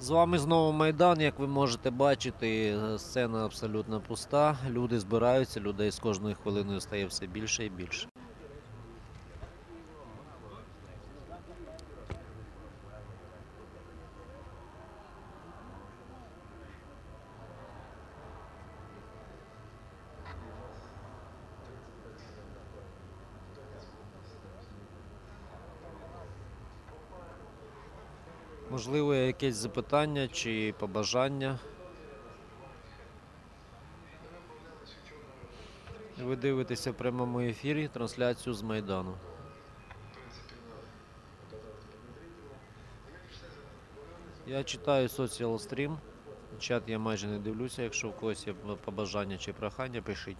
З вами знову Майдан. Як ви можете бачити, сцена абсолютно пуста. Люди збираються, людей з кожною хвилиною стає все більше і більше. Можливо, є якесь запитання чи побажання? Ви дивитеся в прямому ефірі трансляцію з Майдану. Я читаю Social Stream. Чат я майже не дивлюся. Якщо в когось є побажання чи прохання, пишіть.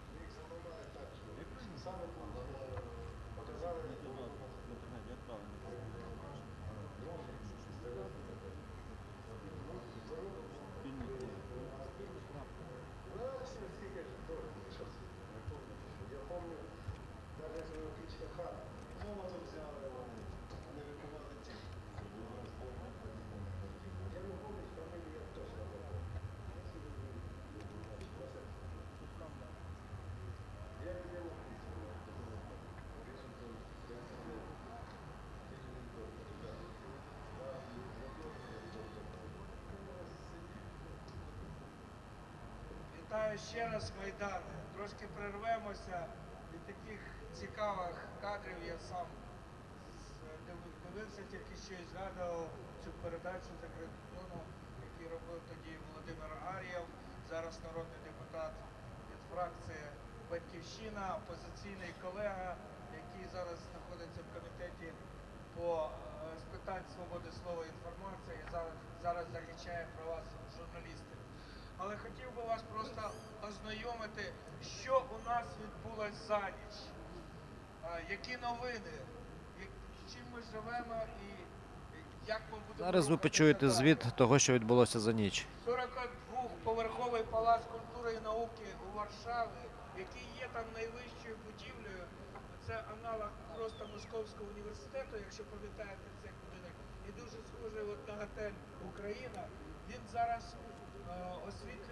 Вітаю ще раз, Майдане. Трошки прервемося від таких цікавих кадрів. Я сам дивився тільки що і згадував цю передачу закритону, яку робив тоді Володимир Ар'єв, зараз народний депутат від фракції «Батьківщина», опозиційний колега, який зараз знаходиться в комітеті з питань свободи слова і інформації і зараз захищає права журналістів. Але хотів би вас просто ознайомити, що у нас відбулось за ніч, які новини, чим ми живемо і як ми будемо... Зараз ви почуєте звіт того, що відбулося за ніч. 42-поверховий палац культури і науки у Варшаві, який є там найвищою будівлею, це аналог просто Московського університету, якщо пам'ятаєте цей будинок, і дуже схожий на готель «Україна». Він зараз освітлює